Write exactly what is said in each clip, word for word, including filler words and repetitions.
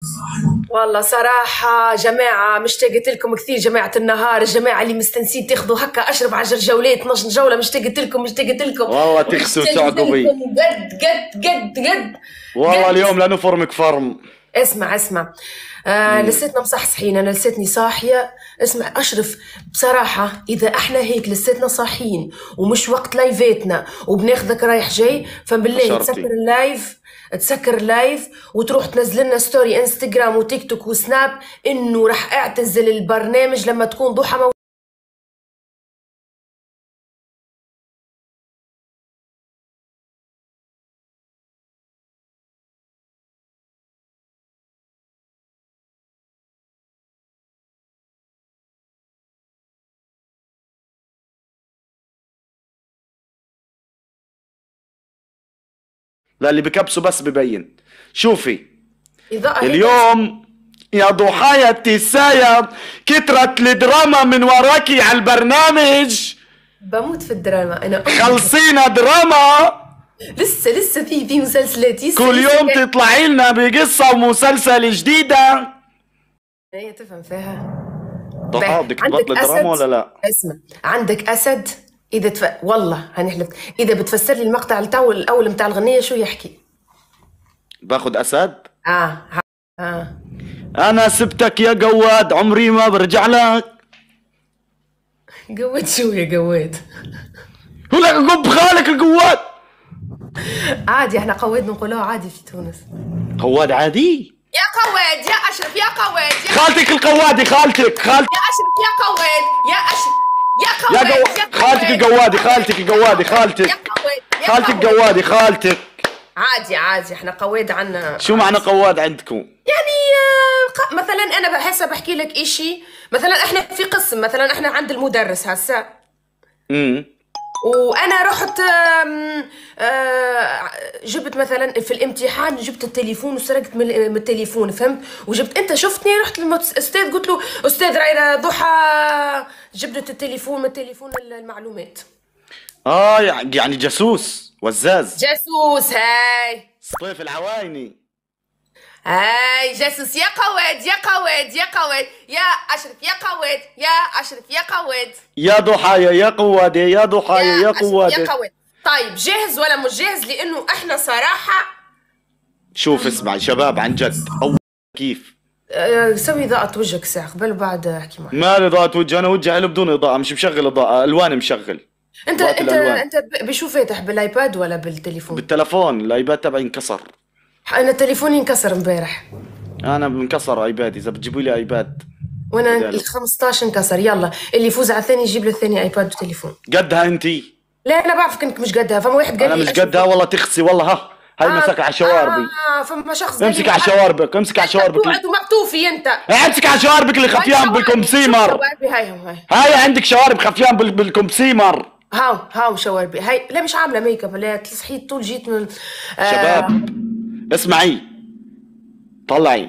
والله صراحة جماعة مشتاقة لكم كثير، جماعة النهار، الجماعة اللي مستنسين تاخذوا هكا أشرب عشر جولات اثناش جولة، مشتاقة لكم مشتاقة لكم والله تخسوا تعقبي قد قد قد قد والله اليوم لا نفرمك فرم. اسمع اسمع آه لساتنا مصحصحين، انا لساتني صاحيه. اسمع اشرف، بصراحه اذا احنا هيك لساتنا صاحيين ومش وقت لايفاتنا وبناخذك رايح جاي، فبالله تسكر اللايف، تسكر اللايف وتروح تنزل لنا ستوري انستغرام وتيك توك وسناب انه راح اعتزل البرنامج لما تكون ضحى مو... لا اللي بكبسه بس ببين. شوفي اليوم يا ضحايا السايب كترت الدراما من وراكي على البرنامج. بموت في الدراما انا. خلصينا دراما. لسه لسه في في مسلسلات كل يوم تطلعي لنا بقصة ومسلسل جديدة. هي تفهم فيها. ضحى بدك تبطل دراما ولا لا؟ اسمع، عندك اسد اذا تف... والله هنحلف اذا بتفسر لي المقطع الاول الاول بتاع الغنية شو يحكي؟ باخد اسد؟ اه اه انا سبتك يا قواد عمري ما برجع لك. قواد شو يا قواد؟ هو لك قب خالك القواد. عادي احنا قواد نقولوها عادي في تونس. قواد عادي؟ يا قواد يا اشرف يا قواد يا خالتك القوادي خالتك خالتك يا اشرف يا قواد يا اشرف يا يا قواد جو... خالتك القوادي خالتك القوادي خالتك يا قواد خالتك قوادي خالتك. عادي عادي احنا قواد عنا. شو معنى قواد عندكم؟ يعني ق... مثلا انا بحسب بحكي لك اشي، مثلا احنا في قسم، مثلا احنا عند المدرس هسا امم وانا رحت آم... آه... جبت مثلا في الامتحان جبت التليفون وسرقت من التليفون، فهمت؟ وجبت انت شفتني رحت للاستاذ قلت له استاذ راينا ضحى جبت التليفون من تليفون المعلومات. اه يعني جاسوس وزاز. جاسوس هاي سطيف العوايني. هاي جاسوس يا قواد يا قواد يا قواد يا اشرف يا قواد يا اشرف يا قواد يا ضحايا يا قوادي يا ضحايا يا قوادي يا قواد. طيب جاهز ولا مش جاهز؟ لانه احنا صراحه شوف اسمع شباب عن جد اول كيف أه سوي اضاءة وجهك ساعة قبل وبعد احكي معك. ما اضاءة وجه، انا وجهي حلو بدون اضاءة، مش مشغل اضاءة، الوان مشغل. انت انت الألوان. انت بشو فاتح بالايباد ولا بالتليفون؟ بالتلفون، الايباد تبعي انكسر. انا تليفوني انكسر امبارح. انا انكسر ايبادي، اذا بتجيبوا لي ايباد. وانا ال خمسطعش انكسر. يلا اللي يفوز على الثاني يجيب له الثاني ايباد وتليفون. قدها انتي؟ لا انا بعرفك انك مش قدها، فما واحد قال لي انا مش قدها والله تخسي والله. ها هاي آه مسك على شواربي. اه فما شخص امسك على شواربك امسك على شواربك. انت ومعطوفي انت. امسك على شواربك اللي خفيان بالكمسيمر. هاي هاي هاي عندك شوارب خفيان بالكمسيمر. هاو هاو شواربي هاي. لا مش عامله ميك اب، لا صحيت طول جيت من آه شباب اسمعي طلعي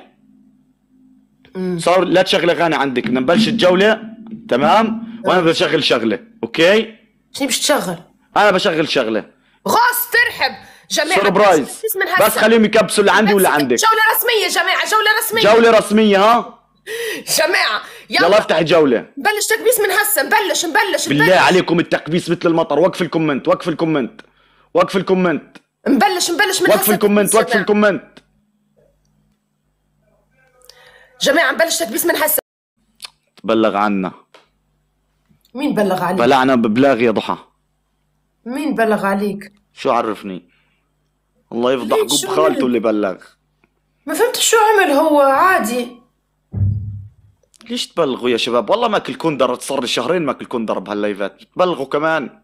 صار لا تشغلي اغاني عندك، بدنا نبلش الجوله تمام وانا بدي اشغل شغله. اوكي شنو باش تشغل؟ انا بشغل شغله غاص ترحب جماعه سربرايز، بس خليهم يكبسوا اللي عندي واللي عندك. جوله رسميه جماعه، جوله رسميه جوله رسميه. ها جماعه يلا يلا افتحي جوله. نبلش تكبيس من هسه. نبلش نبلش بالله عليكم التكبيس مثل المطر. وقف الكومنت وقف الكومنت وقف الكومنت نبلش نبلش من هسه. وقف الكومنت وقف الكومنت جماعه نبلش تكبيس من هسه. تبلغ عنا. مين بلغ عليك؟ بلعنا ببلاغ يا ضحى. مين بلغ عليك؟ شو عرفني؟ الله يفضح قب خالته اللي بلغ. ما فهمت شو عمل هو. عادي ليش تبلغوا يا شباب؟ والله ما كل كندر، صار لي شهرين ما كل كندر بهاللايفات. تبلغوا كمان.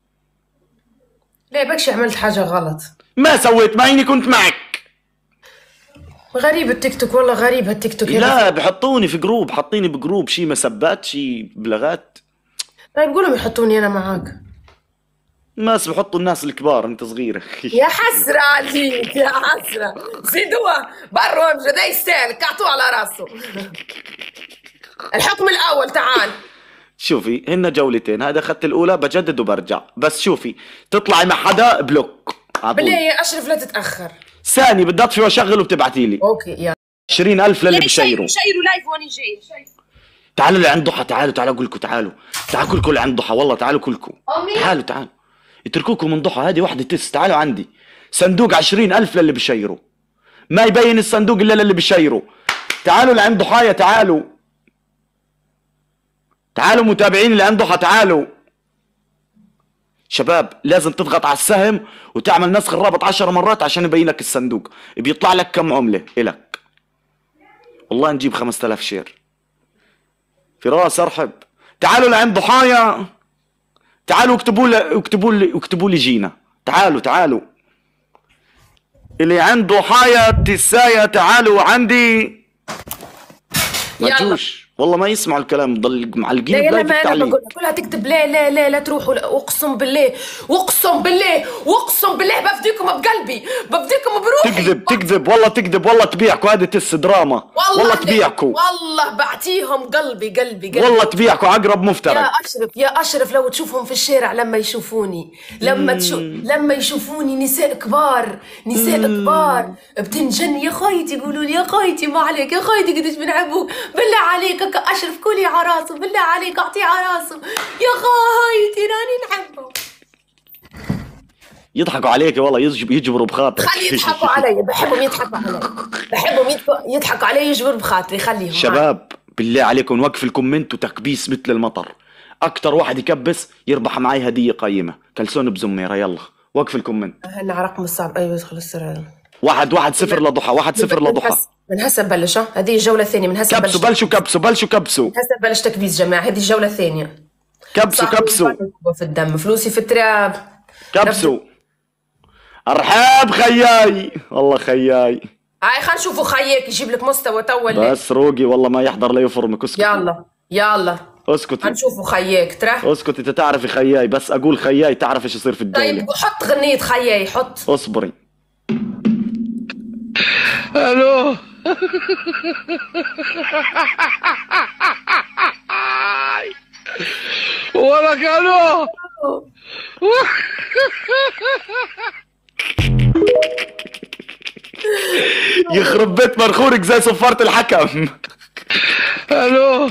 لا بكشي عملت حاجة غلط. ما سويت، ما هيني كنت معك. غريب التيك توك والله، غريب هالتيك توك. لا بحطوني في جروب، حاطيني بجروب شي مسبات شي بلاغات. طيب قولهم يحطوني انا معاك. الناس بحطوا الناس الكبار، انت صغيرة. يا حسرة عليك يا حسرة. زيدوها بروا مش ده يستاهل، كعطوه على راسه. الحكم الاول تعال. شوفي هن جولتين، هذا اخذت الاولى بجدد وبرجع، بس شوفي تطلعي مع حدا بلوك. بالله يا اشرف لا تتاخر. ثاني بدي اطفي واشغل وبتبعتي لي. اوكي يلا. عشرين ألف للي بشيروا. شيروا لايف وانا جاي. تعالوا اللي عند ضحى، تعالوا تعالوا اقول لكم، تعالوا تعالوا كلكم اللي عند ضحى، والله تعالوا كلكم، تعالوا تعالوا اتركوكم من ضحى، هذه واحدة تس. تعالوا عندي صندوق عشرين ألف للي بشيروا، ما يبين الصندوق الا للي بشيروا. تعالوا اللي عند ضحايا، تعالوا تعالوا متابعين اللي عند ضحى، تعالوا شباب. لازم تضغط على السهم وتعمل نسخ الرابط عشر مرات عشان يبين لك الصندوق، بيطلع لك كم عملة إلك. والله نجيب خمسة آلاف شير. فراس ارحب. تعالوا لعند ضحايا، تعالوا اكتبوا لي اكتبوا لي اكتبوا لي جينا. تعالوا تعالوا اللي عند ضحايا تسايا، تعالوا عندي. ما تجوش والله، ما يسمعوا الكلام، ضل معلقين لا لا ما انا بقول كلها تكتب لا لا لا لا تروحوا. اقسم بالله اقسم بالله اقسم بالله بفديكم بقلبي، بفديكم بروحي. تكذب تكذب والله تكذب والله، تبيعكوا هذه تس دراما والله, والله تبيعكوا والله بعطيهم قلبي قلبي قلبي والله تبيعكوا عقرب مفترق. يا اشرف يا اشرف لو تشوفهم في الشارع لما يشوفوني لما تشوف لما يشوفوني نساء كبار نساء كبار بتنجن يا خايتي، يقولوا لي يا خايتي ما عليك يا خايتي قديش بنحبوك، بالله عليك اشرف كلي عراسه، بالله عليك اعطيه عراسه يا خايتي راني نحبه. يضحكوا عليك والله، يجبروا بخاطرك. خلي يضحكوا علي، بحبهم يضحكوا علي، بحبهم يضحكوا علي يجبروا بخاطري. خليهم شباب بالله عليكم وقف الكومنت وتكبيس مثل المطر. اكتر واحد يكبس يربح معي هديه قيمه كلسون بزميره. يلا وقف الكومنت. هنا رقم الصعب. ايوه خلص. واحد واحد صفر لضحى، واحد صفر لضحى. من هسه ببلش. هذه الجوله الثانيه من هسه. كبسوا بلشوا كبسوا بلشوا كبسوا. هسه ببلش تكبيس جماعه. هذه الجوله الثانيه. كبسوا كبسوا. في الدم فلوسي في التراب. كبسوا. ارحب خياي والله خياي. هاي خلينا نشوفوا خياك يجيب لك مستوى تو. بس روقي والله ما يحضر لا يفرمك. اسكتي يلا يلا اسكتي هنشوفوا خياك ترى. اسكتي انت تعرفي خياي، بس اقول خياي تعرف ايش يصير في الدولة. طيب حط غنية خياي حط. اصبري. الو ولك الو يخرب بيت مرخورك زي صفارة الحكم. الو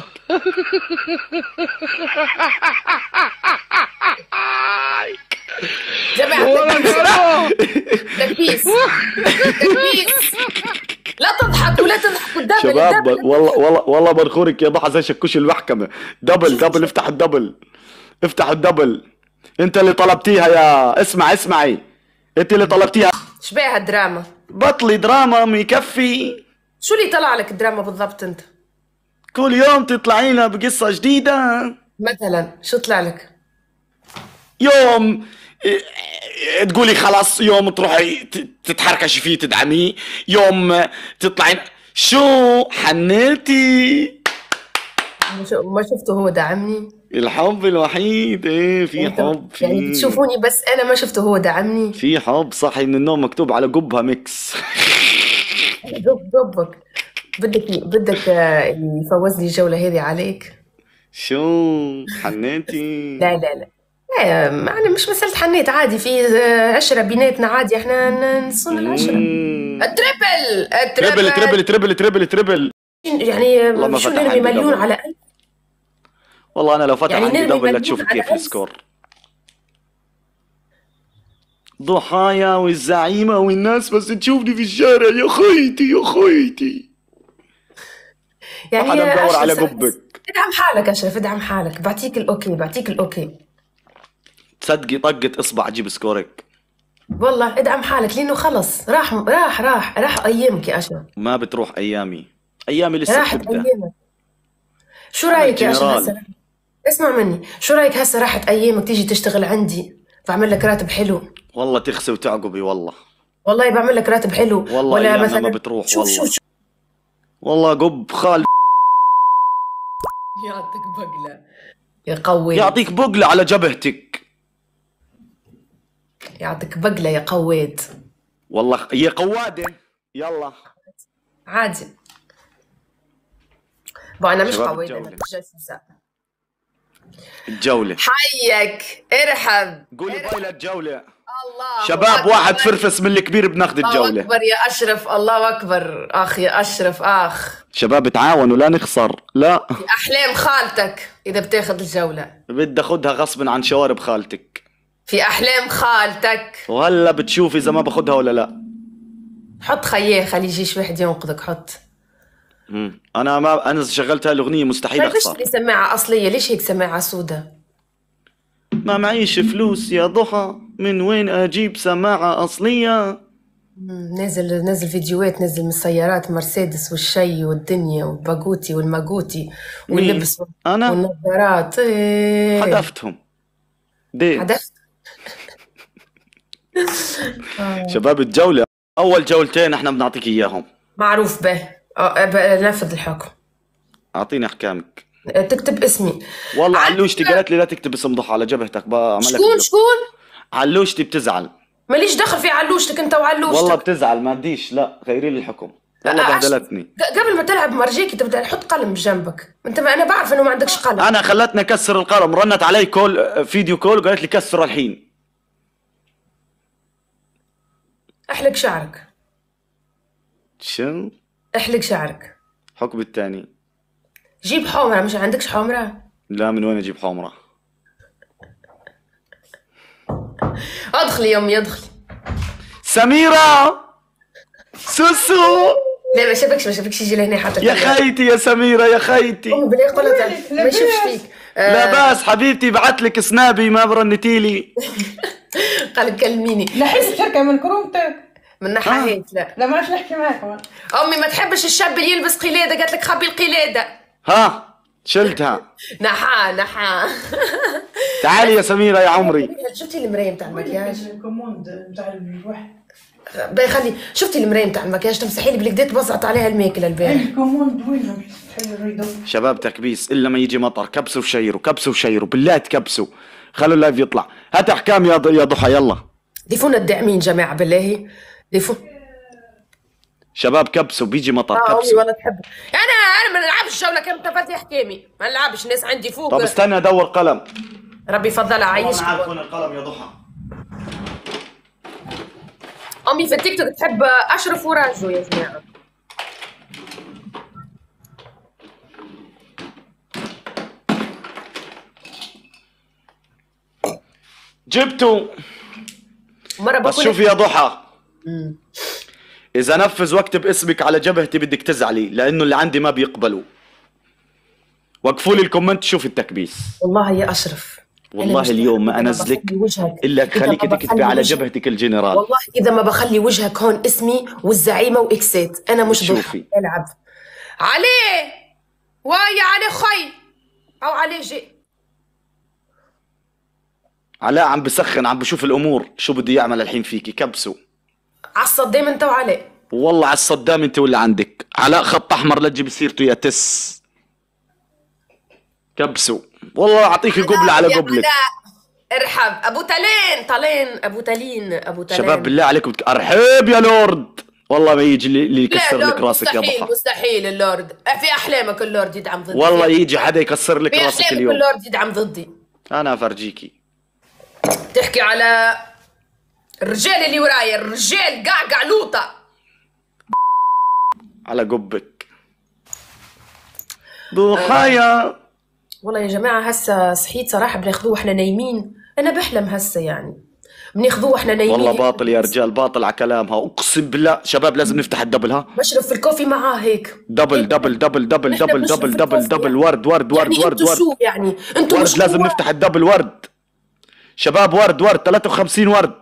جماعة تكبيس تكبيس. لا تضحك ولا تضحك قدام شباب. والله والله والله مرخورك يا ضحى زي شكوش المحكمة. دبل دبل افتح الدبل افتح الدبل. انت اللي طلبتيها يا اسمع اسمعي، انت اللي طلبتيها. شبيها الدراما؟ بطلي دراما ما يكفي. شو اللي طلع لك دراما بالضبط انت؟ كل يوم تطلعينا بقصة جديدة. مثلا شو طلع لك؟ يوم تقولي خلاص، يوم تروحي تتحركشي فيه تدعميه، يوم تطلعين شو حنيتي. ما شفته هو دعمني. الحب الوحيد. ايه في حب في يعني بتشوفوني بس انا ما شفته هو دعمني. في حب صحي من النوم مكتوب على قبها ميكس. قب قبك بدك بدك يفوز لي الجولة هذه عليك. شو حنيتي؟ لا لا لا لا أنا مش مسألة حنيت، عادي في عشرة بيناتنا عادي، احنا نصون العشرة. التريبل تريبل تريبل تريبل تريبل تريبل يعني شو نرمي مليون على ألف. والله أنا لو فتح يعني عندي دبل لتشوف كيف السكور. ضحايا والزعيمة والناس بس تشوفني في الشارع يا خيتي يا خيتي. يعني أنا بدور على قبك. ادعم حالك أشرف، ادعم حالك. بعطيك الأوكي بعطيك الأوكي. تصدقي طقت إصبع أجيب سكورك. والله ادعم حالك لأنه خلص راح راح راح راح أيامك يا أشرف. ما بتروح أيامي، أيامي لسه راحت بتبدأ. أيامك. شو رأيك يا أشرف هسه؟ اسمع مني، شو رأيك هسه راحت أيامك تيجي تشتغل عندي بعمل لك راتب حلو. والله تخسي وتعقبي والله. والله بعمل لك راتب حلو. والله ولا مثلا ما بتروح. شوف والله شوف شوف والله قب خال. يعطيك بقلة يا قوي. يعطيك بقلة على جبهتك. يعطيك بقلة يا قواد. والله هي قوادة. يلا عادي. بو أنا مش قوادة، أنا جاسوسة. الجولة. حيك ارحب. قولي باي للجولة. الله شباب أكبر. واحد فرفس من الكبير بناخذ الله الجولة. أكبر يا أشرف، الله أكبر أخ يا أشرف أخ. شباب تعاونوا لا نخسر، لا في أحلام خالتك إذا بتاخذ الجولة، بدي اخذها غصبا عن شوارب خالتك. في أحلام خالتك. وهلا بتشوف اذا ما باخذها ولا لا. حط خياه خلي يجيش واحد ينقذك، حط. مم. انا ما انا شغلت هاي الاغنيه مستحيل طيب ليش اخسر. لي سماعة أصلية؟ ليش هيك سماعة سودة؟ ما معيش فلوس يا ضحى، من وين اجيب سماعه اصليه؟ مم، نازل نازل فيديوهات، نازل من السيارات مرسيدس والشي والدنيا والباجوتي والماجوتي واللبس أنا؟ والنظارات. إيه. حذفتهم ديت. حدث. شباب الجوله اول جولتين احنا بنعطيك اياهم. معروف به. آه، ب- نفذ الحكم. اعطيني احكامك. آه، تكتب اسمي. والله عن- علوشتي قالت لي لا تكتب اسم ضحى على جبهتك، بعمل لك شكون بلوك. شكون؟ علوشتي بتزعل. ماليش دخل في علوشتك انت وعلوشتك. والله بتزعل ما اديش، لا غيري لي الحكم. والله آه، بهدلتني. ق- قبل ما تلعب مرجيكي تبدا حط قلم بجنبك، انت ما انا بعرف انه ما عندكش قلم. انا خلتني اكسر القلم، رنت علي كول فيديو كول وقالت لي كسره الحين. احلق شعرك. شو؟ احلق شعرك. حكم الثاني. جيب حمرة، مش عندكش حمرة؟ لا من وين اجيب حمرة؟ ادخلي يا امي ادخلي. سميرة سوسو لا ما شافكش ما شافكش، يجي لهنا حتى يا خيتي يا سميرة يا خيتي. امي بالله قلت ما يشوفش فيك. لا باس حبيبتي، بعت لك سنابي ما برنتي لي. قال كلميني نحس شركة من كرومتك. من ناحية هيك. لا لا ما عادش نحكي معاك. امي ما تحبش الشاب اللي يلبس قلادة، قالت لك خبي القلادة. ها شلتها. نحا نحا. تعالي يا سميرة يا عمري. شفتي المراية نتاع المكياج؟ الكوموند نتاع الواحد. باي خلي، شفتي المراية نتاع المكياج تمسحي لي بالكدا تبصعت عليها الماكلة البارح. الكوموند وينها مش تحل الريدو. شباب تكبيس الا ما يجي مطر، كبسوا وشيروا كبسوا وشيروا بالله تكبسوا، خلوا اللايف يطلع. هات احكام يا ض- يا ضحى يلا. ضيفونا الداعمين جماعة بالله، ضيفوا. شباب كبسوا بيجي مطر اه امي كبسوا. والله تحب. انا انا ما نلعبش الجولة كم تفاتي احكامي، ما نلعبش، الناس عندي فوق. طب استنى ادور قلم. ربي يفضلها عايش. عارفون القلم يا ضحى. امي في التيك توك تحب اشرف وراجو يا جماعه. جبته. مره بس بقول شوفي يا ضحى، اذا نفذ واكتب اسمك على جبهتي بدك تزعلي، لانه اللي عندي ما بيقبلوا. وقفوا لي الكومنت شوف التكبيس. والله يا اشرف والله اليوم ما انزلك الا خليك تكتبي على جبهتك الجنرال. والله اذا ما بخلي وجهك هون اسمي والزعيمه واكسات، انا مش ضحى شوفي. العب عليه واي عليه خي او عليه جي. علاء عم بسخن، عم بشوف الامور شو بده يعمل الحين فيكي. كبسوا عصب دايما انت وعليه. والله على الصدام انت واللي عندك. علاء خط احمر لا تجيب سيرته يا تس. كبسوا والله اعطيك قبله على قبلك. ارحب ابو تالين طالين ابو تالين ابو تالين. شباب بالله عليكم بتك... ارحب يا لورد. والله ما يجي اللي اللي يكسر لا لك راسك يا مستحيل ضحى. مستحيل اللورد في احلامك اللورد يدعم ضدي. والله يجي حدا يكسر لك في راسك احلامك اليوم. اللورد يدعم ضدي. انا افرجيكي. تحكي على الرجال اللي ورايا، الرجال قعقع لوطه على قبك ضحايا. والله يا جماعه هسه صحيت صراحه بناخذوه واحنا نايمين، انا بحلم هسه يعني بناخذوه واحنا نايمين. والله باطل يا رجال، باطل على كلامها اقسم بالله. شباب لازم نفتح الدبل. ها بشرب في الكوفي معاه هيك دبل دبل دبل دبل إحنا دبل بنشرب دبل في دبل الكوفي دبل يعني. ورد ورد ورد يعني ورد انتوا ورد شو يعني انتوا ورد مش لازم قوة. نفتح الدبل ورد. شباب ورد ورد ثلاثة وخمسين ورد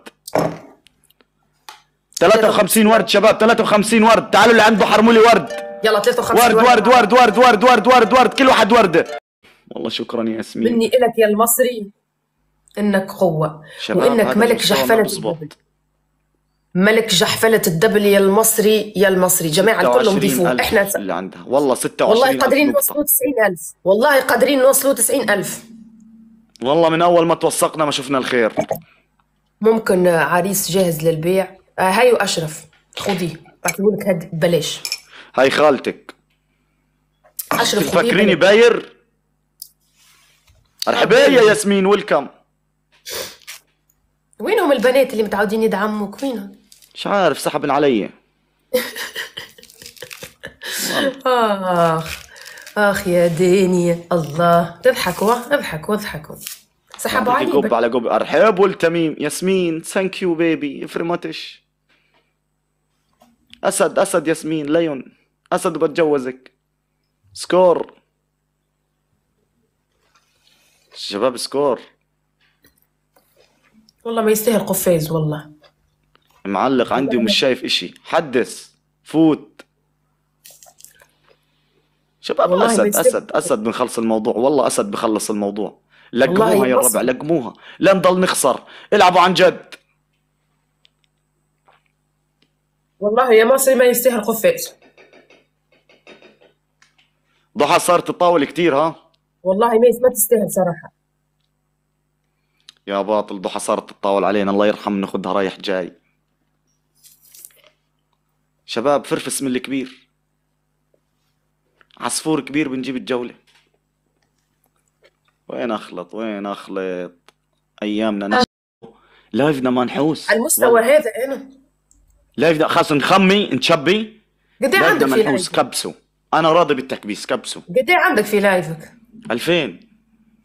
ثلاثة وخمسين ورد شباب ثلاثة وخمسين ورد. تعالوا اللي عنده حرموا لي ورد. يلا ثلاثة وخمسين ورد ورد ورد ورد ورد ورد ورد ورد كل واحد ورده. والله شكرا يا ياسمين. مني إلك يا المصري انك قوه شباب وانك هذا ملك مستوى جحفله مظبوط. الدبل. ملك جحفله الدبل يا المصري يا المصري. جماعه الكل نضيفوه احنا س... اللي عندها والله ستة وعشرين والله قادرين ألف نوصلوا نقطة. تسعين ألف، والله قادرين نوصلوا تسعين ألف. والله من اول ما توثقنا ما شفنا الخير. ممكن عريس جاهز للبيع. آه هاي واشرف خذيه بعتبرك هاد ببلاش. هاي خالتك. اشرف خذيه تفكريني ببلاش. باير؟ مرحبا يا ياسمين ويلكم. وينهم البنات اللي متعودين يدعموك وينهم؟ مش عارف سحبن علي. اخ اخ يا ديني الله، تضحكوا اضحكوا اضحكوا. سحبوا علي قب على قب. ارحب والتميم. ياسمين ثانك يو بيبي افرمتش. اسد اسد ياسمين ليون اسد بتجوزك. سكور شباب سكور. والله ما يستاهل قفاز والله. معلق عندي ومش شايف اشي. حدث فوت شباب. اسد اسد اسد بنخلص الموضوع والله. اسد بخلص الموضوع. لقموها يا الربع لقموها. لا نضل نخسر. العبوا عن جد والله يا مصري ما يستاهل قفاز. ضحى صارت تطاول كتير ها. والله ما تستاهل صراحة يا باطل. ضحى صارت تطاول علينا الله يرحم ناخدها رايح جاي. شباب فرفس من الكبير. عصفور كبير بنجيب الجولة. وين اخلط وين اخلط ايامنا نخ... لايفنا ما نحوس على المستوى هذا. انا لايفنا خاص نخمي نشبي. قد ايه عندك في لايفنا كبسوا. انا راضي بالتكبيس كبسوا. قد ايه عندك في لايفك؟ ألفين.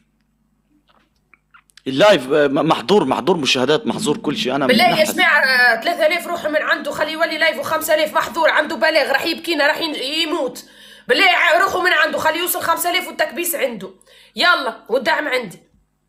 اللايف محظور محظور مشاهدات محظور كل شيء. انا بالله يا جماعه ثلاثة آلاف روحوا من عنده خليه يولي لايف وخمسة آلاف محظور عنده بلاغ راح يبكينا راح يموت. بالله روحوا من عنده خليه يوصل خمسة آلاف والتكبيس عنده. يلا والدعم عندي.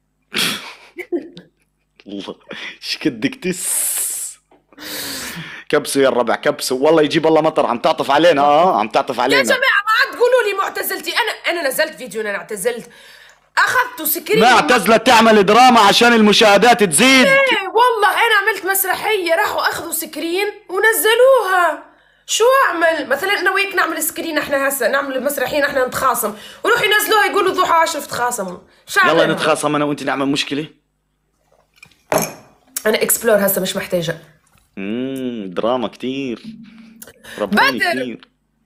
الله ايش كدك تس. كبسوا يا الربع كبسوا والله. يجيب الله مطر. عم تعطف علينا اه عم تعطف علينا يا جماعه ما عاد تقولوا لي معتزلتي. انا انا نزلت فيديو انا اعتزلت. اخذتوا سكرين. ما اعتزلت تعمل دراما عشان المشاهدات تزيد. ايه والله انا عملت مسرحيه راحوا اخذوا سكرين ونزلوها. شو اعمل؟ مثلا انا وياك نعمل سكرين احنا هسه نعمل مسرحيه احنا نتخاصم وروحوا ينزلوها يقولوا ضحى عشرة تخاصموا. يلا نتخاصم انا وانت نعمل مشكله. انا اكسبلور هسه مش محتاجه. امم دراما كتير. رباني كتير.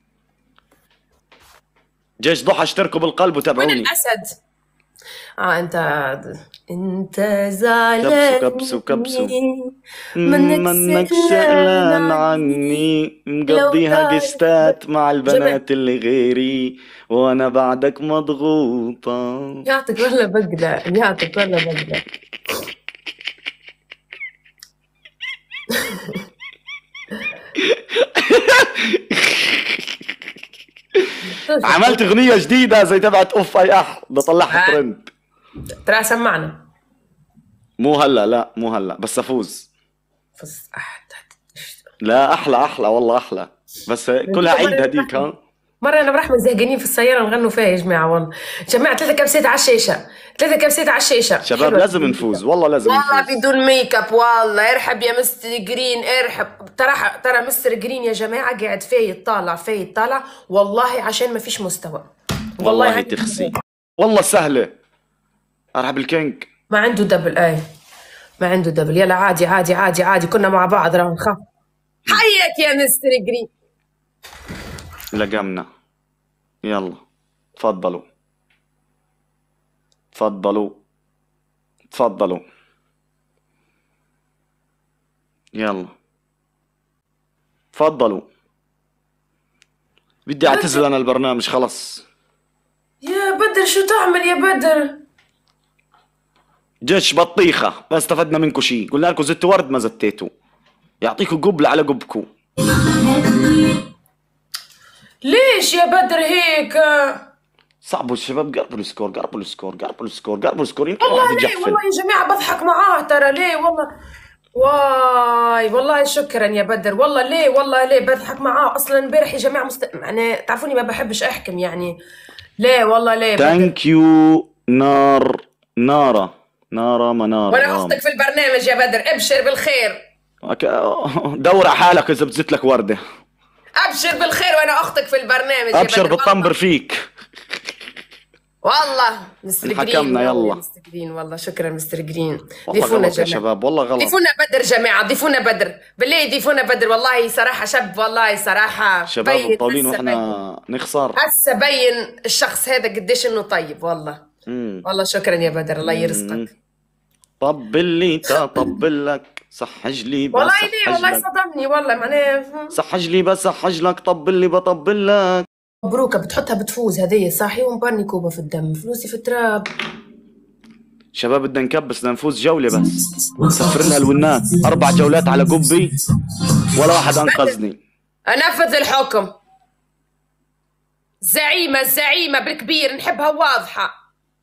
جيش ضحى اشتركوا بالقلب وتابعوني. من الاسد. اه انت انت زعلان كبسوا كبسوا منك زعلان عني. مقضيها قستات مع البنات اللي غيري وانا بعدك مضغوطة. يعطيك ولا بقلة يعطيك ولا بقلة. عملت اغنية جديدة زي تبعت اوف اي اح بطلعها ترند. ترى سمعنا. مو هلا لا مو هلا بس افوز. فز لا احلى احلى والله احلى بس كلها عيد هديك ها. مرة أنا برحمة زهقانين في السيارة نغنوا فيها يا جماعة. والله جماعة ثلاثة كبسات على الشاشة ثلاثة كبسات على الشاشة. شباب لازم نفوز والله لازم والله نفوز. بدون ميك اب. والله ارحب يا مستر جرين ارحب. ترى ترى مستر جرين يا جماعة قاعد فايت طالع فايت طالع والله عشان ما فيش مستوى. والله, والله تخسي والله سهلة. ارحب الكينج. ما عنده دبل. اي ما عنده دبل. يلا عادي عادي عادي عادي كنا مع بعض راح نخاف. حيك يا مستر جرين. لقمنا. يلا تفضلوا تفضلوا تفضلوا يلا تفضلوا. بدي اعتزل انا البرنامج خلص. يا بدر شو تعمل يا بدر؟ جيش بطيخة ما استفدنا منكم شيء. قلنا لكم زدتوا ورد ما زتيتوا. يعطيكم قبلة على قبكم. ليش يا بدر هيك؟ صعبوا الشباب. قربوا السكور قربوا السكور قربوا السكور قربوا السكور. يمكن والله واحد ليه يجحفل. والله يا جماعة بضحك معاه ترى. ليه والله واي والله شكرا يا بدر. والله ليه والله ليه بضحك معاه اصلا. امبارح يا جماعة مست... يعني تعرفوني ما بحبش احكم يعني. ليه والله ليه بدر. ثانك يو نار نارة نارة منارة. وانا اختك في البرنامج يا بدر. ابشر بالخير. دور على حالك اذا بتزت لك وردة. ابشر بالخير وانا اختك في البرنامج. ابشر بالطنبر فيك. والله مستر جرين. حكمنا يلا مستر جرين. والله شكرا مستر جرين. والله غلط يا شباب والله غلط. ضيفونا بدر جماعة. ضيفونا بدر بالله. ضيفونا بدر والله صراحة شاب. والله صراحة شباب مطولين واحنا نخسر. هسه بين الشخص هذا قديش انه طيب والله. مم. والله شكرا يا بدر الله يرزقك. طبل لي طبل لك صحج لي والله بصحج ليه والله لك صدمني والله معناه. صحج لي بصحج لك طبل لي بطبل لك. مبروكة بتحطها بتفوز هدية صاحي ومبني كوبا في الدم فلوسي في التراب. شباب بدنا نكبس بدنا نفوز جولة بس سفر لها الونات أربع جولات على قبي ولا واحد أنقذني. أنفذ الحكم. زعيمة الزعيمة بالكبير نحبها واضحة.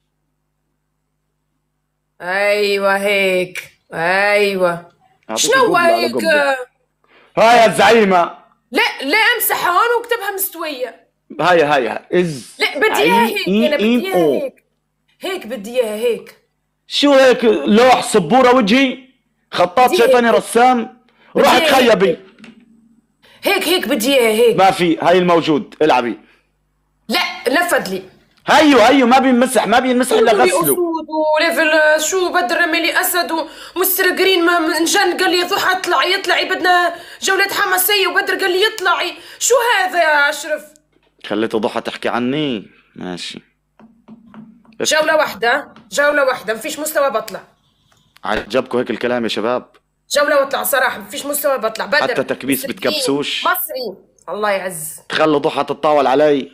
أيوة هيك أيوة. شنو هيك؟ هاي الزعيمة. لا لا امسح هون واكتبها مستوية. هاي هاي إز. لا بدي إياها هيك أنا بدي إياها هيك. هيك بدي إياها هيك. شو هيك لوح سبورة وجهي خطاط شيطاني رسام روح تخيبي. هيك هيك بدي اياها هيك. ما في هاي الموجود العبي. لا نفذ لي. هيو هيو ما بينمسح ما بينمسح الا غسله. وليفل شو بدر رمي لي اسد ومستر جرين ما انجن قال لي ضحى اطلعي اطلعي بدنا جولة حماسية وبدر قال لي اطلعي. شو هذا يا اشرف؟ خليته ضحى تحكي عني ماشي. جولة واحدة جولة واحدة مفيش مستوى بطلع. عجبكم هيك الكلام يا شباب؟ جولة واطلع صراحة مفيش مستوى بطلع. بدر حتى تكبيس بتكبسوش مصري الله يعز. تخلوا ضحى تتطاول علي.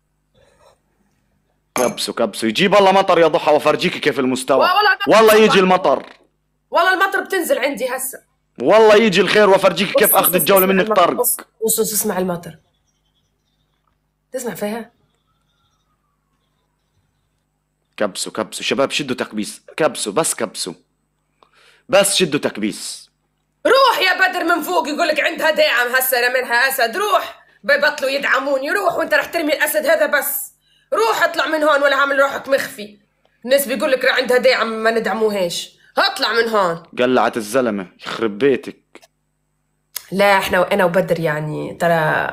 كبسوا كبسوا يجيب الله مطر يا ضحى وافرجيكي كيف المستوى. والله يجي المطر والله المطر بتنزل عندي هسه. والله يجي الخير وافرجيكي كيف اخذ الجولة منك طرق. وصوص اسمع المطر تسمع فيها. كبسوا كبسوا شباب شدوا تكبيس كبسوا بس كبسوا بس شدوا تكبيس. روح يا بدر من فوق يقول لك عندها داعم هسه منها اسد. روح بيبطلوا يدعموني. روح وانت رح ترمي الاسد هذا بس. روح اطلع من هون ولا عامل روحك مخفي. الناس بيقول لك عندها داعم ما ندعموهاش. اطلع من هون. قلعت الزلمة يخرب بيتك. لا احنا وانا وبدر يعني ترى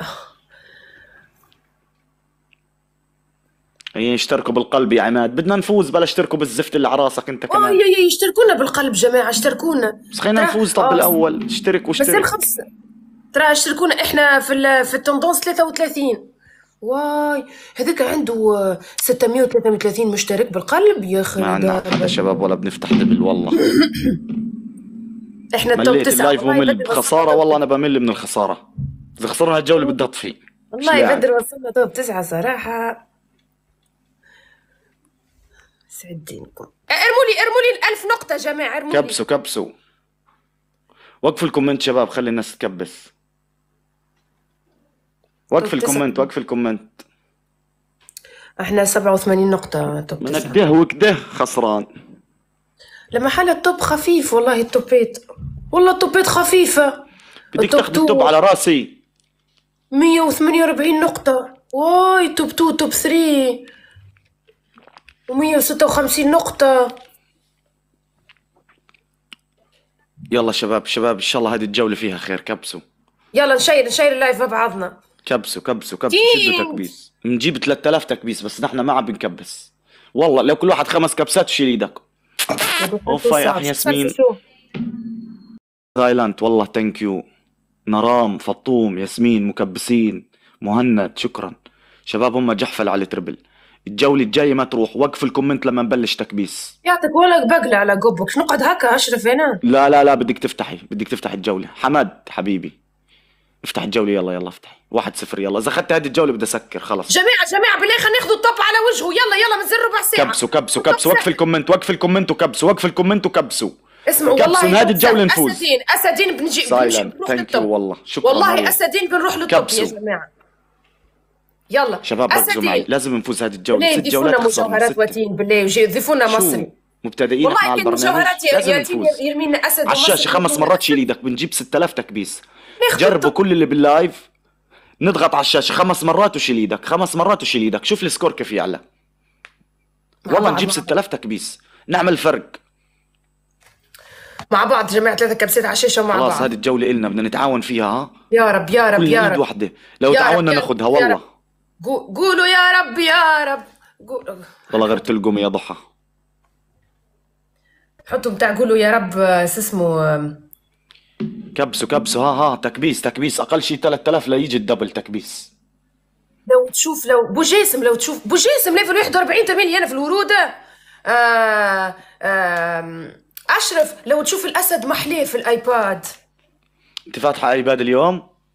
هي اشتركوا بالقلب يا عماد بدنا نفوز بلا اشتركوا بالزفت اللي على راسك انت كمان. اه يا يشتركونا بالقلب جماعة اشتركونا. بس خلينا نفوز طب بالاول اشترك واشترك. بس الخمس ترى اشتركونا احنا في ال... في التندونس ثلاثة وثلاثين. واي هذاك عنده ستمية وثلاثة وثلاثين مشترك بالقلب يا اخي. ما عندنا حتى شباب ولا بنفتح دبل والله. احنا التوب تسعة. اللايف ممل خسارة والله انا بمل من الخسارة. اذا خسرنا هالجولة بدي اطفي. والله بدر وصلنا توب تسعة صراحة. سعد دينكم. ارموا لي ارموا لي الألف نقطة جماعة ارموا لي. كبسوا كبسوا. وقفوا الكومنت شباب خلي الناس تكبس. وقف الكومنت وقف الكومنت. احنا سبعة وثمانين نقطة توب من كده وكده خسران. لما حال التوب خفيف والله التوبيت والله التوبيت خفيفة. بدك تاخذ التوب على راسي. مية وثمانية وأربعين نقطة. واي توب تو توب ثري ومية وستة وخمسين نقطة. يلا شباب شباب ان شاء الله هذه الجولة فيها خير. كبسوا يلا نشير نشير اللايف مع بعضنا. كبسوا كبسوا كبسوا شدوا تكبيس. نجيب ثلاثة آلاف تكبيس بس نحن ما عم بنكبس والله. لو كل واحد خمس كبسات شيل ايدك. اوفا يا اخي ياسمين تايلاند والله ثانك يو. نرام فطوم ياسمين مكبسين مهند شكرا شباب. هم جحفل على تربل. الجولة الجاية ما تروح. وقف الكومنت لما نبلش تكبيس. يعطيك ولا بقلة على قبك. شو نقعد هكا اشرف هنا. لا لا لا بدك تفتحي بدك تفتحي الجولة. حمد حبيبي افتح الجولة يلا يلا افتحي. واحد صفر يلا. اذا اخذت هذه الجولة بدي اسكر خلص. جماعة جماعة بالله خلينا ناخذ الطب على وجهه. يلا يلا بنزل ربع ساعة. كبسوا كبسوا كبسوا. وقف الكومنت وقف الكومنت وكبسوا. وقف الكومنت وكبسوا. اسمعوا والله هذه الجولة نفوز. اسدين اسدين بنجي سايلنت ثانك يو والله شكرا والله اسدين بنروح للطب يا جماعة. يلا شباب ركزوا معي لازم نفوز هذه الجولة. ست جولات خسرنا. مجوهرات واتين بالله يضيفونا مصري. مبتدئين احنا على البرنامج لازم نفوز. يرمينا اسد على الشاشة خمس مرات شيل ايدك. بنجيب ستة آلاف تكبيس. جربوا كل اللي باللايف نضغط على الشاشة خمس مرات وشيل ايدك. خمس مرات وشيل ايدك. شوف السكور كيف يعلى. والله نجيب ستة آلاف تكبيس نعمل فرق مع بعض جماعة. ثلاثة كبسات على الشاشة مع بعض. خلاص هذه الجولة إلنا بدنا نتعاون فيها. ها يا رب يا رب يا رب. كل وحدة لو تعاوننا ناخذها والله. قولوا يا رب يا رب. والله غير تلقم يا ضحى. حطوا بتاع قولوا يا رب شو اسمه. كبسوا كبسوا. ها ها تكبيس تكبيس اقل شيء ثلاثة آلاف ليجي الدبل تكبيس. لو تشوف لو بو جاسم لو تشوف بو جاسم ليفل واحد وأربعين تملي انا في الورودة. آه آه اشرف لو تشوف الاسد محليه في الايباد. انت فاتحه ايباد اليوم؟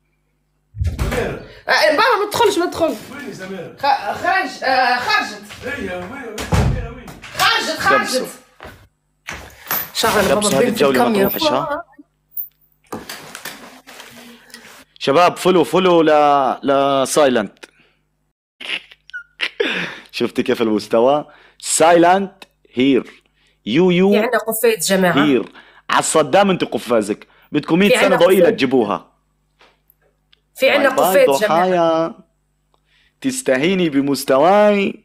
آه بابا ما تدخلش ما تدخل. وين سميرة؟ خرج آه خرجت. هي وين سميرة وين؟ خرجت خرجت. شغل كبسوا بابا هذه بنت الجولة ما تروحش ها؟ شباب فولو فولو ل ل سايلنت. شفتي كيف المستوى؟ سايلنت هير يو يو في عندنا قفاز جماعة. هير على الصدام انت قفازك بدكم مية في سنة عنا ضئيلة قفاز. تجيبوها. في عندنا باي باي قفاز جماعة. ضحايا تستهيني بمستواي.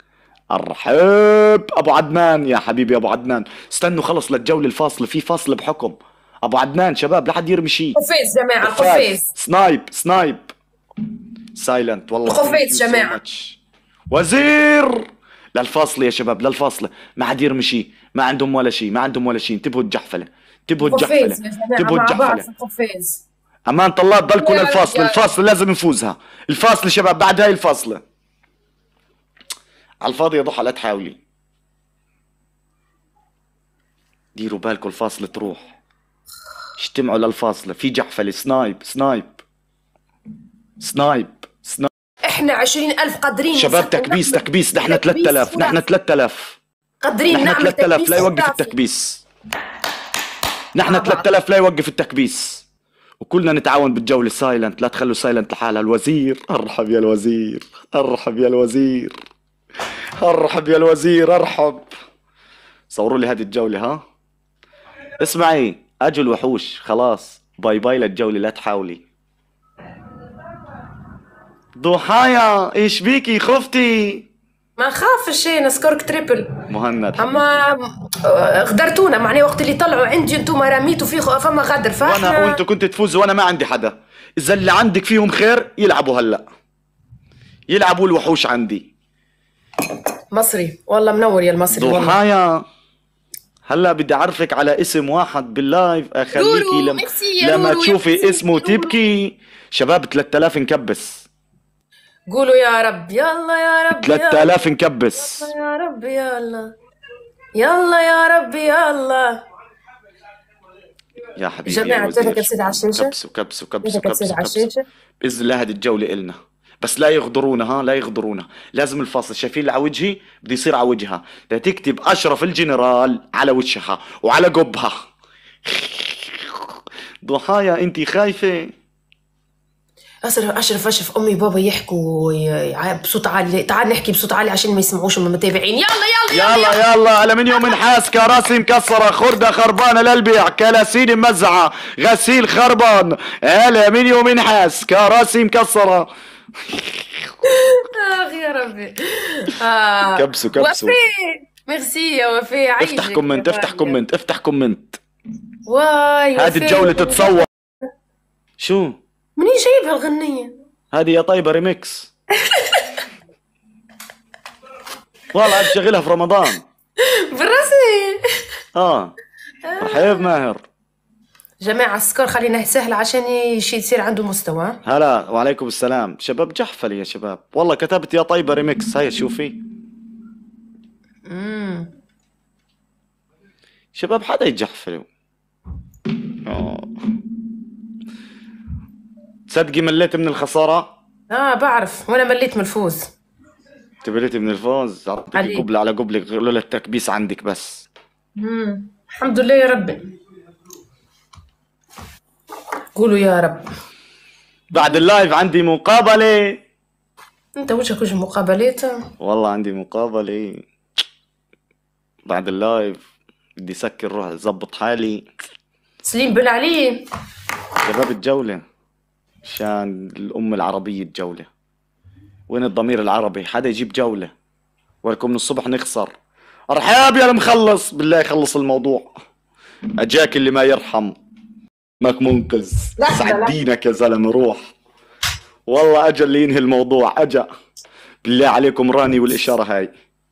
ارحب ابو عدنان يا حبيبي ابو عدنان. استنوا خلص للجولة الفاصلة في فاصل بحكم. ابو عدنان شباب لحد يرمي شيء. قفاز جماعة قفاز. سنايب سنايب سايلنت والله. قفاز جماعة. وزير للفاصلة يا شباب للفاصلة. ما حد يرمي شيء ما عندهم ولا شيء ما عندهم ولا شيء. انتبهوا الجحفلة انتبهوا الجحفلة قفاز يا جماعة انتبهوا مع بعض الجحفلة. في القفاز. امان طلاب ضلكم يا للفاصلة. رجال. الفاصلة لازم نفوزها. الفاصلة شباب بعد هاي الفاصلة. على الفاضي يا ضحى لا تحاولي. ديروا بالكم الفاصلة تروح. اجتمعوا للفاصلة. في جحفلة. سنايب سنايب سنايب سنايب. احنا عشرين ألف قادرين شباب نسكر تكبيس نعمل تكبيس. نحن تكبيس ثلاثة آلاف ثلاثي. نحن ثلاثة آلاف قادرين نحن نعمل ثلاثة آلاف تكبيس لا يوقف ثلاثي. التكبيس. نحن مع بعض. ثلاثة آلاف لا يوقف التكبيس. وكلنا نتعاون بالجولة. سايلنت لا تخلوا سايلنت لحالها. الوزير ارحب يا الوزير ارحب يا الوزير ارحب يا الوزير ارحب. صوروا لي هذه الجولة ها. اسمعي اجوا الوحوش خلاص. باي باي للجولة لا تحاولي. ضحايا ايش بيكي خفتي؟ ما نخافش شيء نسكرك تريبل. مهند اما آه، غدرتونا معني وقت اللي طلعوا عندي انتم رميتوا فيه خ- فما غدر وانا فاحنا. وانتوا كنتوا تفوزوا وانا ما عندي حدا. اذا اللي عندك فيهم خير يلعبوا هلا. يلعبوا الوحوش عندي. مصري والله منور يا المصري والله. ضحايا هلا بدي اعرفك على اسم واحد باللايف اخليكي لولو، لما ميرسي يا لما لولو، يا تشوفي ميرسي اسمه لولو. تبكي. شباب ثلاثة آلاف نكبس. قولوا يا رب يلا يا رب يلا ثلاثة آلاف نكبس. يا رب يلا يلا يا رب يلا. يا حبيبي جماعة يا وزير. جاتك كبسة على الشاشة. كبسوا كبسوا كبسوا جاتك كبسة كبسوا على كبسوا. الشاشة. باذن الله هذه الجولة إلنا. بس لا يغدرونا ها لا يغدرونا. لازم الفاصل. شايفين اللي على وجهي بده يصير على وجهها. بدها تكتب اشرف الجنرال على وجهها وعلى قبها. ضحايا انتي خايفة؟ أشرف أشرف أشرف أمي وبابا يحكوا ي- ي- بصوت عالي. تعال نحكي بصوت عالي عشان ما يسمعوش من المتابعين. يلا يلا يلا, يلا يلا ألمنيوم نحاس كراسي مكسرة خردة خربانة للبيع كلاسين ممزعة غسيل خربان. ألمنيوم نحاس كراسي مكسرة. آخ يا ربي. آه. كبسوا كبسوا. وفي ميرسي يا وفي عيشك. افتح كومنت يا افتح غالية. كومنت افتح كومنت. واي هذه وفي. الجولة تتصور. شو؟ منين جايب هالغنية؟ هذه يا طيبة ريميكس. والله بشغلها في رمضان. بالرسمي. اه رحيب ماهر. جماعة السكر خلينا سهل عشان يش- يصير عنده مستوى. هلا وعليكم السلام شباب. جحفلي يا شباب والله كتبت يا طيبة ريميكس. هيا شوفي امم شباب حدا يتجحفلوا. أوه. تصدقي مليت من الخسارة. اه بعرف وانا مليت من الفوز. تبليتي من الفوز. اعطيك عليك. قبلة على قبلة لولا التكبيس عندك بس. امم الحمد لله يا ربي. قولوا يا رب. بعد اللايف عندي مقابلة. انت وجهك وجه مقابلات. والله عندي مقابلة بعد اللايف. بدي سكر روح زبط حالي. سليم بالعلي. شباب الجولة شان الأمة العربية الجولة. وين الضمير العربي؟ حدا يجيب جولة ولكم من الصبح نخسر. أرحاب يا المخلص بالله يخلص الموضوع. أجاك اللي ما يرحم ماك منقذ. لحظة، سعد لحظة. دينك يا زلمة روح. والله أجا اللي ينهي الموضوع. أجا بالله عليكم راني والإشارة هاي.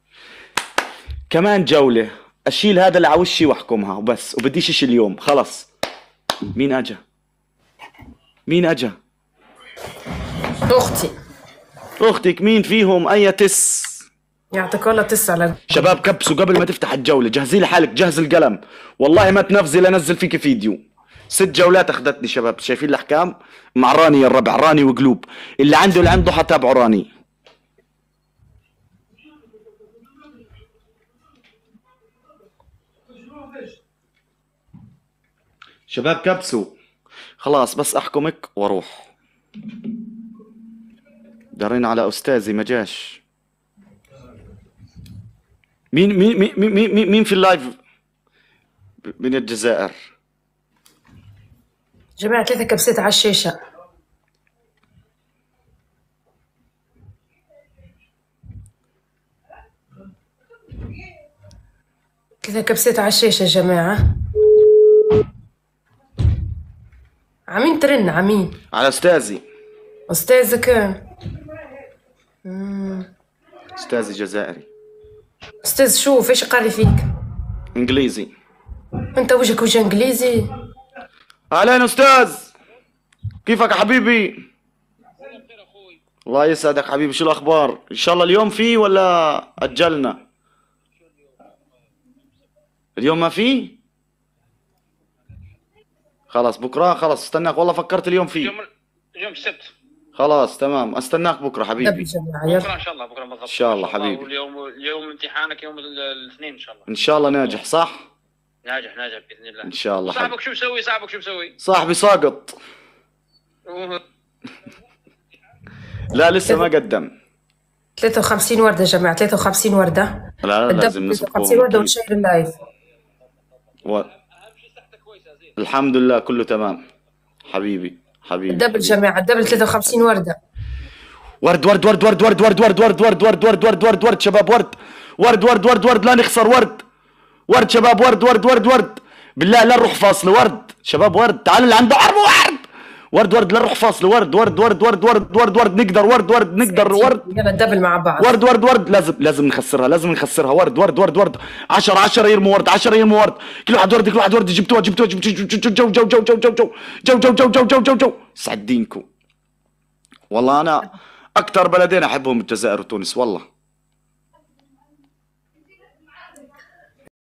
كمان جولة أشيل هذا اللي على وشي وأحكمها وبس. وبديش إشي اليوم خلص. مين أجا؟ مين أجا؟ اختي. أختك مين فيهم؟ أي تس؟ يعطيك والله تس على شباب كبسوا قبل ما تفتح الجولة، جهزي لي حالك، جهز القلم، والله ما تنفذي لانزل فيك فيديو. ست جولات اخذتني شباب، شايفين الاحكام؟ مع راني يا الربع، راني وقلوب، اللي عنده اللي عنده حتابعوا راني. شباب كبسوا خلاص، بس احكمك واروح. دارين على استاذي ما جاش. مين مين مين مين مين, مين في اللايف من الجزائر؟ جماعة ثلاثة كبسات على الشاشة. ثلاثة كبسات على الشاشة يا جماعة. عمين ترن عمين؟ على استاذي. أستاذك؟ استاذي جزائري. أستاذ شوف إيش قاري فيك؟ انجليزي. أنت وجهك وجه إنجليزي؟ اهلين استاذ، كيفك يا حبيبي؟ الله يسعدك حبيبي، شو الاخبار؟ ان شاء الله اليوم في ولا اجلنا؟ اليوم ما في؟ خلاص بكره، خلاص استناك، والله فكرت اليوم في. يوم يوم السبت. خلاص تمام، استناك بكره طب حبيبي. جماعة بكره ان شاء الله، بكره بالضبط ان شاء الله حبيبي. واليوم اليوم امتحانك يوم الاثنين ان شاء الله. ان شاء الله ناجح صح؟ ناجح ناجح باذن الله. ان شاء الله صاحبك حبيبي. شو مسوي؟ صاحبك شو مسوي؟ صاحبي ساقط. لا لسه ما قدم. ثلاثة وخمسين وردة يا جماعة، ثلاثة وخمسين وردة. لا لا لازم ثلاثة نسبقهم وخمسين وردة أكيد. ونشير اللايف. و... الحمد لله كله تمام حبيبي حبيبي. الدبل جماعة، الدبل ثلاثة وخمسين وردة. ورد ورد ورد ورد ورد ورد ورد ورد ورد ورد ورد ورد ورد ورد شباب، ورد ورد ورد ورد ورد لا نخسر، ورد ورد شباب، ورد ورد ورد ورد بالله لا نروح فاصل، ورد شباب، ورد تعال اللي عنده عرض، ورد ورد ورد لا نروح فاصل، ورد ورد ورد ورد ورد ورد ورد نقدر، ورد ورد نقدر، ورد يلا الدبل مع بعض. ورد ورد ورد لازم لازم نخسرها، لازم نخسرها، ورد ورد ورد ورد عشرة عشرة يرموا ورد، عشرة يرموا ورد، كل واحد ورد، كل واحد ورد، جبتوها جبتوها جبتوها جو جو جو جو جو جو جو جو جو جو جو جو جو جو سعد دينكم. والله انا اكثر بلدين احبهم الجزائر وتونس والله.